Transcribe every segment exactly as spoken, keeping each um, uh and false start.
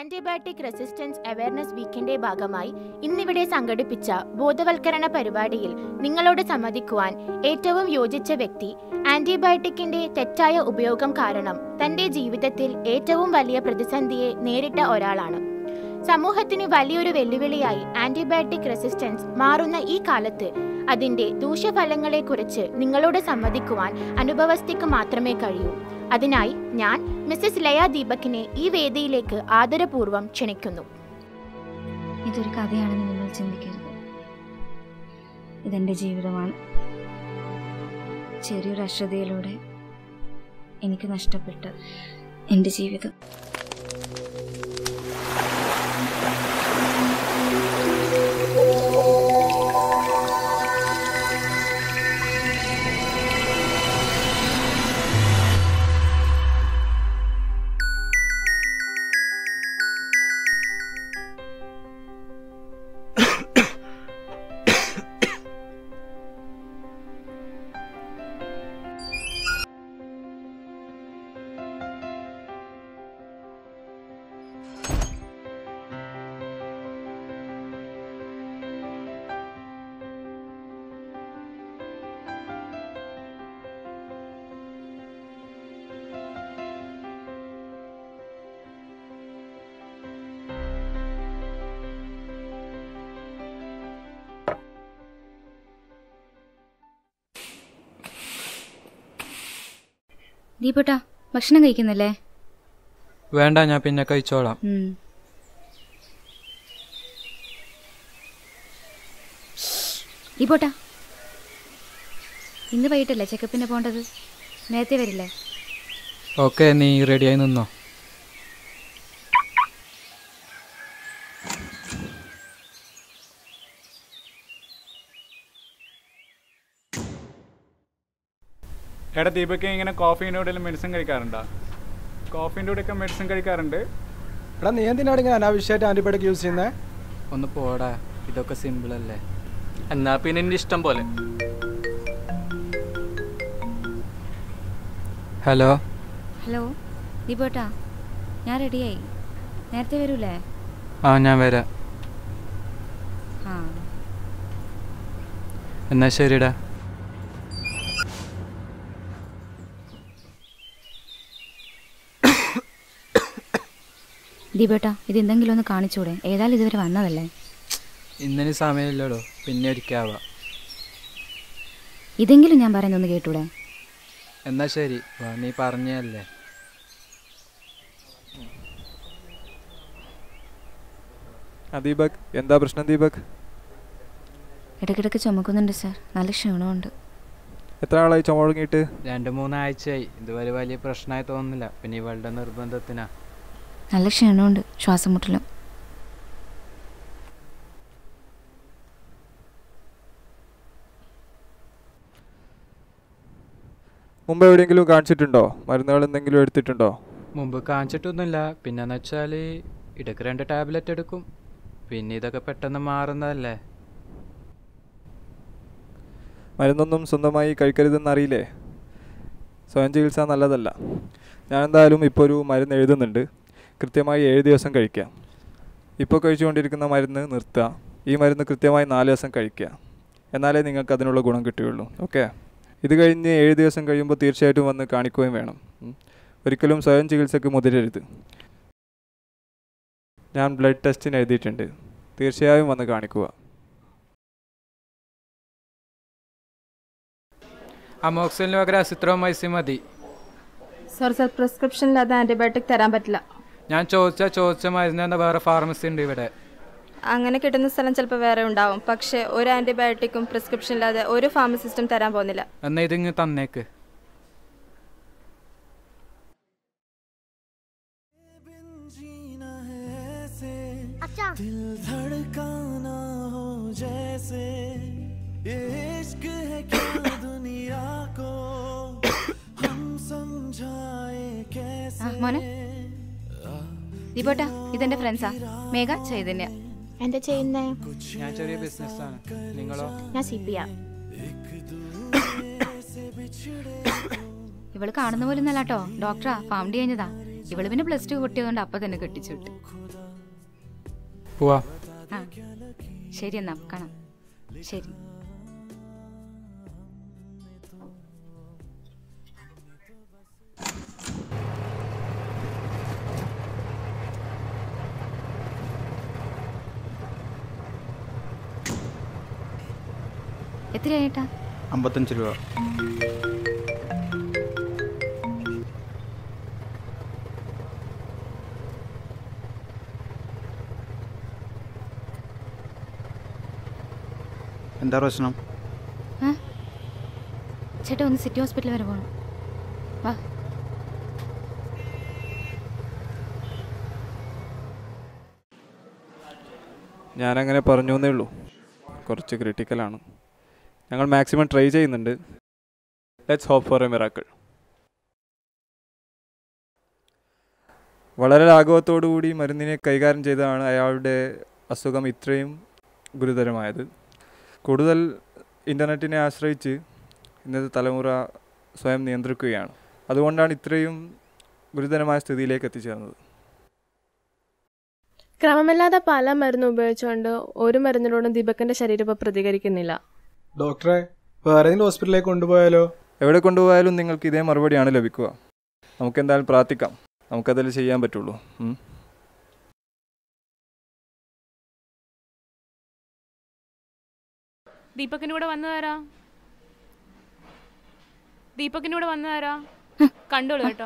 Antibiotic resistance awareness വീക്കിന്റെ ഭാഗമായി ഇന്നിവിടെ സംഘടിപ്പിച്ച ബോധവൽക്കരണ പരിപാടിയിൽ നിങ്ങളോട് സംവദിക്കുവാൻ ഏറ്റവും യോജിച്ച വ്യക്തി ആന്റിബയോട്ടിക്കിന്റെ തെറ്റായ ഉപയോഗം കാരണം തന്റെ ജീവിതത്തിൽ ഏറ്റവും വലിയ പ്രതിസന്ധിയെ നേരിട്ട ഒരാളാണ്. സമൂഹത്തിന് വലിയൊരു വെല്ലുവിളിയായി ആന്റിബയോട്ടിക് റെസിസ്റ്റൻസ് മാറുന്ന ഈ കാലത്ത് അതിന്റെ ദൂഷ്യഫലങ്ങളെക്കുറിച്ച് നിങ്ങളോട് സംവദിക്കുവാൻ അനുഭവസ്ഥയ്ക്ക് മാത്രമേ കഴിയൂ. അതിനായി ഞാൻ മിസ്സസ് ലയ ദീപകിനെ ഈ വേദിയിലേക്ക് ആദരപൂർവ്വം ക്ഷണിക്കുന്നു. ഇതൊരു കഥയാണെന്ന് നിങ്ങൾ ചിന്തിക്കരുത്. ഇതെൻ്റെ ജീവിതമാണ്. ചെറിയൊരു അശ്രദ്ധയിലൂടെ എനിക്ക് നഷ്ടപ്പെട്ട എൻ്റെ ജീവിതം. ദീപേട്ടാ, ഭക്ഷണം കഴിക്കുന്നില്ലേ? വേണ്ട, ഞാൻ പിന്നെ കഴിച്ചോളാം. ദീപേട്ടാ, ഇന്ന് വൈകിട്ടല്ലേ ചെക്കപ്പിന് പോകേണ്ടത്? നേരത്തെ വരില്ലേ? ഓക്കെ, നീ റെഡിയായി നിന്നോ. എടാ ദീപക്ക്, ഇങ്ങനെ കോഫീൻ്റെ കൂടെ മെഡിസിൻ കഴിക്കാറുണ്ടോ? കോഫീൻ്റെ കൂടെയൊക്കെ മെഡിസിൻ കഴിക്കാറുണ്ട്. എടാ നീ എന്തിനാണ് ഇങ്ങനെ അനാവശ്യമായിട്ട് ആൻറ്റിബയോട്ടിക് യൂസ് ചെയ്യുന്നത്? ഒന്ന് പോടാ, ഇതൊക്കെ സിമ്പിൾ അല്ലേ. എന്നാ പിന്നെ എൻ്റെ ഇഷ്ടം പോലെ. ഹലോ ഹലോ ദീപേട്ടാ, ഞാൻ റെഡിയായി. നേരത്തെ വരൂലേ? ആ, ഞാൻ വരാം. ആ എന്നാ ശരിടാ. ദീപേട്ടാ, ഇത് എന്തെങ്കിലും ഒന്ന് കാണിച്ചൂടെ? ഏതായാലും ഇതുവരെ വന്നതല്ലേ. ഇന്നിന് സമയമില്ലടോ, പിന്നെ ഒരിക്കാവാം. ഇതെങ്കിലും ഞാൻ പറയുന്നൊന്ന് കേട്ടൂടെ? എന്നാ ശരി, വാ, നീ പറഞ്ഞല്ലേ. ദീപക്, എന്താ പ്രശ്നം ദീപക്? ഇടയ്ക്കിടയ്ക്ക് ചുമക്കുന്നുണ്ട് സാർ, നല്ല ക്ഷീണമുണ്ട്. എത്ര ആളായി ചുമ തുടങ്ങിയിട്ട്? രണ്ട് മൂന്നാഴ്ചയായി. ഇതുവരെ വലിയ പ്രശ്നമായി തോന്നുന്നില്ല, പിന്നെ ഇവളുടെ നിർബന്ധത്തിനാ. നല്ല ക്ഷീണമുണ്ട്, ശ്വാസം മുട്ടലും. മുമ്പ് എവിടെയെങ്കിലും കാണിച്ചിട്ടുണ്ടോ? മരുന്നുകൾ എന്തെങ്കിലും എടുത്തിട്ടുണ്ടോ? മുമ്പ് കാണിച്ചിട്ടൊന്നുമില്ല. പിന്നെന്ന് വെച്ചാൽ ഇടയ്ക്ക് രണ്ട് ടാബ്ലറ്റ് എടുക്കും. പിന്നെ ഇതൊക്കെ പെട്ടെന്ന് മാറുന്നതല്ലേ. മരുന്നൊന്നും സ്വന്തമായി കഴിക്കരുതെന്നറിയില്ലേ? സ്വയം ചികിത്സ നല്ലതല്ല. ഞാൻ എന്തായാലും ഇപ്പോൾ ഒരു മരുന്ന് എഴുതുന്നുണ്ട്. കൃത്യമായി ഏഴ് ദിവസം കഴിക്കുക. ഇപ്പോൾ കഴിച്ചുകൊണ്ടിരിക്കുന്ന മരുന്ന് നിർത്തുക. ഈ മരുന്ന് കൃത്യമായി നാല് ദിവസം കഴിക്കുക. എന്നാലേ നിങ്ങൾക്ക് അതിനുള്ള ഗുണം കിട്ടുകയുള്ളൂ. ഓക്കെ? ഇത് കഴിഞ്ഞ് ഏഴ് ദിവസം കഴിയുമ്പോൾ തീർച്ചയായിട്ടും വന്ന് കാണിക്കുകയും വേണം. ഒരിക്കലും സ്വയം ചികിത്സയ്ക്ക് മുതിരരുത്. ഞാൻ ബ്ലഡ് ടെസ്റ്റിന് എഴുതിയിട്ടുണ്ട്. തീർച്ചയായും വന്ന് കാണിക്കുക. അമോക്സിലിന് പകരം അസിത്രോമൈസിൻ മതി. സർ സർ പ്രിസ്ക്രിപ്ഷനില്ലാതെ ആൻറ്റിബയോട്ടിക് തരാൻ പറ്റില്ല. ഞാൻ ചോദിച്ച ചോദിച്ച മരുന്ന് എന്ന വേറെ ഫാർമസി ഉണ്ട് ഇവിടെ. അങ്ങനെ കിട്ടുന്ന സ്ഥലം ചിലപ്പോൾ വേറെ ഉണ്ടാവും. പക്ഷേ ഒരു ആൻറ്റിബയോട്ടിക്കും പ്രിസ്ക്രിപ്ഷൻ ഇല്ലാതെ ഒരു ഫാർമസിസ്റ്റും തരാൻ പോകുന്നില്ല. എന്നാ ഇതിങ്ങ് തന്നേക്ക്. മോനെ ദീപേട്ടാ, ഇതെന്റെ ഫ്രണ്ട്സാ, മേഘ, ചൈതന്യ. എന്താ ചെയ്യുന്നേ? ഞാൻ ചെറിയ ബിസിനസ്സാണ്. നിങ്ങളോ? ഞാൻ സി പി ആ. ഇവള് കാണുന്ന പോലും നല്ല കേട്ടോ, ഡോക്ടറാ, ഫാമിലി കഴിഞ്ഞതാ. ഇവള് പിന്നെ പ്ലസ് ടു പൊട്ടിയതുകൊണ്ട് അപ്പം തന്നെ കെട്ടിച്ചു വിട്ടു. പോവാ. ആ ശരി എന്നാ കാണാം. ശരി. എത്രയായിട്ടാ? അമ്പത്തഞ്ച് രൂപ. എന്താ പ്രശ്നം? ചേട്ടാ ഒന്ന് സിറ്റി ഹോസ്പിറ്റൽ വരെ പോകണം. വാ. ഞാനങ്ങനെ പറഞ്ഞു എന്നേ ഉള്ളൂ. കുറച്ച് ക്രിട്ടിക്കലാണ്. ഞങ്ങൾ മാക്സിമം ട്രൈ ചെയ്യുന്നുണ്ട്. Let's hope for a miracle. വളരെ ലാഘവത്തോടുകൂടി മരുന്നിനെ കൈകാര്യം ചെയ്താണ് അയാളുടെ അസുഖം ഇത്രയും ഗുരുതരമായത്. കൂടുതൽ ഇൻ്റർനെറ്റിനെ ആശ്രയിച്ച് ഇന്നത്തെ തലമുറ സ്വയം നിയന്ത്രിക്കുകയാണ്. അതുകൊണ്ടാണ് ഇത്രയും ഗുരുതരമായ സ്ഥിതിയിലേക്ക് എത്തിച്ചേർന്നത്. ക്രമമില്ലാതെ പല മരുന്ന് ഉപയോഗിച്ചുകൊണ്ട് ഒരു മരുന്നിനോടും ദീപകിന്റെ ശരീരം ഇപ്പോൾ പ്രതികരിക്കുന്നില്ല. ഡോക്ടറെ, വേറെ ഏതെങ്കിലും ഹോസ്പിറ്റലിലേക്ക് കൊണ്ടുപോയാലോ? എവിടെ കൊണ്ടുപോയാലും നിങ്ങൾക്ക് ഇതേ മറുപടിയാണ് ലഭിക്കുക. നമുക്കെന്തായാലും പ്രാർത്ഥിക്കാം. നമുക്കതിൽ ചെയ്യാൻ പറ്റുള്ളൂ. ദീപകിനൂടെ വന്നു തരാ ദീപകിനൂടെ വന്നു തരാ കണ്ടോളൂ കേട്ടോ.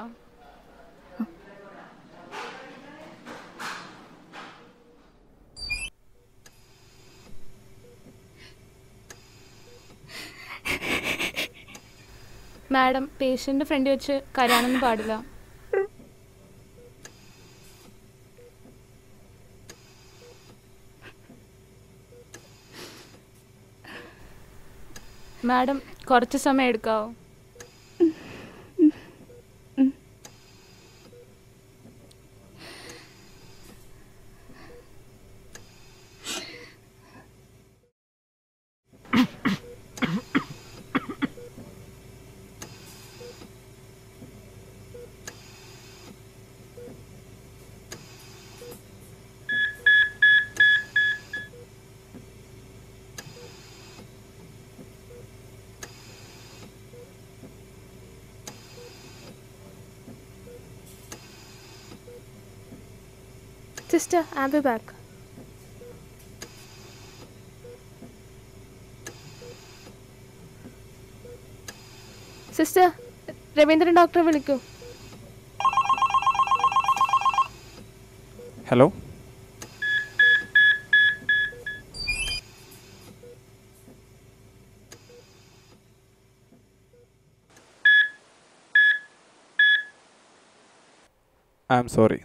മാഡം, പേഷ്യന്റ് ഫ്രണ്ട് വെച്ച് കരയാനൊന്നും പാടില്ല. മാഡം, കുറച്ച് സമയം എടുക്കാവോ? Sister, I'll be back. Sister, Raveendran ഡോക്ടറെ വിളിക്കൂ. Hello. I am sorry.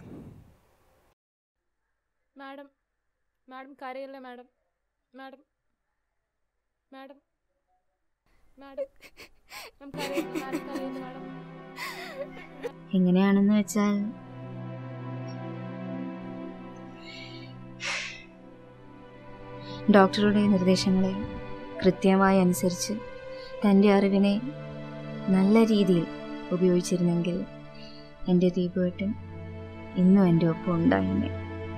Madam, madam കരയല്ലേ madam. Madam madam madam madam കരയല്ലേ മാഡം. എങ്ങനെയാണെന്ന് വെച്ചാൽ ഡോക്ടറുടെ നിർദ്ദേശങ്ങളെ കൃത്യമായി അനുസരിച്ച് തൻ്റെ അറിവിനെ നല്ല രീതിയിൽ ഉപയോഗിച്ചിരുന്നെങ്കിൽ എൻ്റെ ദീപുവേട്ടൻ ഇന്നും എൻ്റെ ഒപ്പം ഉണ്ടായിരുന്നേ.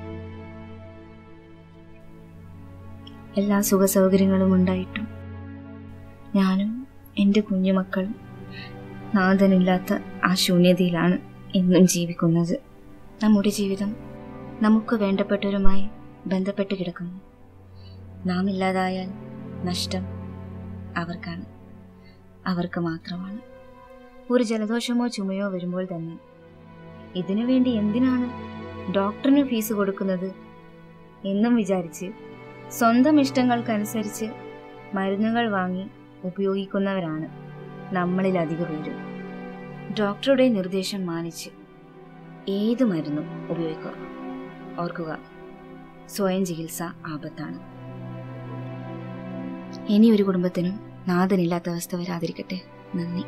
എല്ലാ സുഖ സൗകര്യങ്ങളും ഉണ്ടായിട്ടും ഞാനും എൻ്റെ കുഞ്ഞുമക്കളും നാഥനില്ലാത്ത ആ ശൂന്യതയിലാണ് ഇന്നും ജീവിക്കുന്നത്. നമ്മുടെ ജീവിതം നമുക്ക് വേണ്ടപ്പെട്ടവരുമായി ബന്ധപ്പെട്ട് കിടക്കുന്നു. നാം ഇല്ലാതായാൽ നഷ്ടം അവർക്കാണ്, അവർക്ക് മാത്രമാണ്. ഒരു ജലദോഷമോ ചുമയോ വരുമ്പോൾ തന്നെ ഇതിനു വേണ്ടി എന്തിനാണ് ഡോക്ടറിന് ഫീസ് കൊടുക്കുന്നത് എന്നും വിചാരിച്ച് സ്വന്തം ഇഷ്ടങ്ങൾക്കനുസരിച്ച് മരുന്നുകൾ വാങ്ങി ഉപയോഗിക്കുന്നവരാണ് നമ്മളിലധിക പേരും. ഡോക്ടറുടെ നിർദ്ദേശം മാനിച്ച് ഏത് മരുന്നും ഉപയോഗിക്കുക. ഓർക്കുക, സ്വയം ചികിത്സ ആപത്താണ്. ഇനി ഒരു കുടുംബത്തിനും നാഥനില്ലാത്ത അവസ്ഥ വരാതിരിക്കട്ടെ. നന്ദി.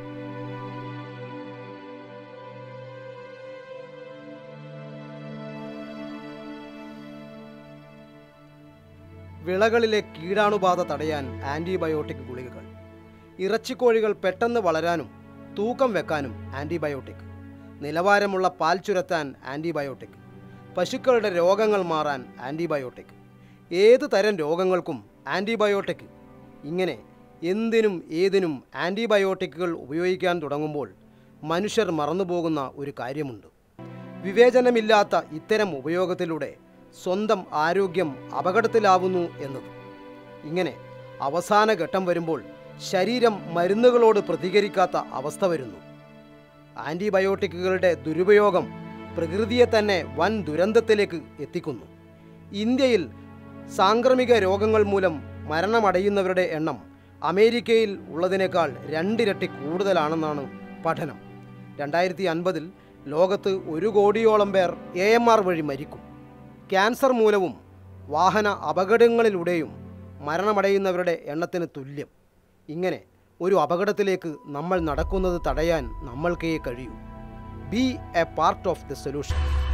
വിളകളിലെ കീടാണുബാധ തടയാൻ ആൻറ്റിബയോട്ടിക് ഗുളികകൾ. ഇറച്ചിക്കോഴികൾ പെട്ടെന്ന് വളരാനും തൂക്കം വെക്കാനും ആൻറ്റിബയോട്ടിക്. നിലവാരമുള്ള പാൽ ചുരത്താൻ ആൻറ്റിബയോട്ടിക്, പശുക്കളുടെ രോഗങ്ങൾ മാറാൻ ആൻറ്റിബയോട്ടിക്, ഏത് തരം രോഗങ്ങൾക്കും ആൻറ്റിബയോട്ടിക്. ഇങ്ങനെ എന്തിനും ഏതിനും ആൻറ്റിബയോട്ടിക്കുകൾ ഉപയോഗിക്കാൻ തുടങ്ങുമ്പോൾ മനുഷ്യർ മറന്നുപോകുന്ന ഒരു കാര്യമുണ്ട്. വിവേചനമില്ലാത്ത ഇത്തരം ഉപയോഗത്തിലൂടെ സ്വന്തം ആരോഗ്യം അപകടത്തിലാവുന്നു എന്നത്. ഇങ്ങനെ അവസാന ഘട്ടം വരുമ്പോൾ ശരീരം മരുന്നുകളോട് പ്രതികരിക്കാത്ത അവസ്ഥ വരുന്നു. ആൻറ്റിബയോട്ടിക്കുകളുടെ ദുരുപയോഗം പ്രകൃതിയെ തന്നെ വൻ ദുരന്തത്തിലേക്ക് എത്തിക്കുന്നു. ഇന്ത്യയിൽ സാംക്രമിക രോഗങ്ങൾ മൂലം മരണമടയുന്നവരുടെ എണ്ണം അമേരിക്കയിൽ ഉള്ളതിനേക്കാൾ രണ്ടിരട്ടി കൂടുതലാണെന്നാണ് പഠനം. രണ്ടായിരത്തി അൻപതിൽ ലോകത്ത് ഒരു കോടിയോളം പേർ എ എം ആർ വഴി മരിക്കും. ക്യാൻസർ മൂലവും വാഹന അപകടങ്ങളിലൂടെയും മരണമടയുന്നവരുടെ എണ്ണത്തിന് തുല്യം. ഇങ്ങനെ ഒരു അപകടത്തിലേക്ക് നമ്മൾ നടക്കുന്നത് തടയാൻ നമ്മൾക്കേ കഴിയൂ. Be a part of the solution.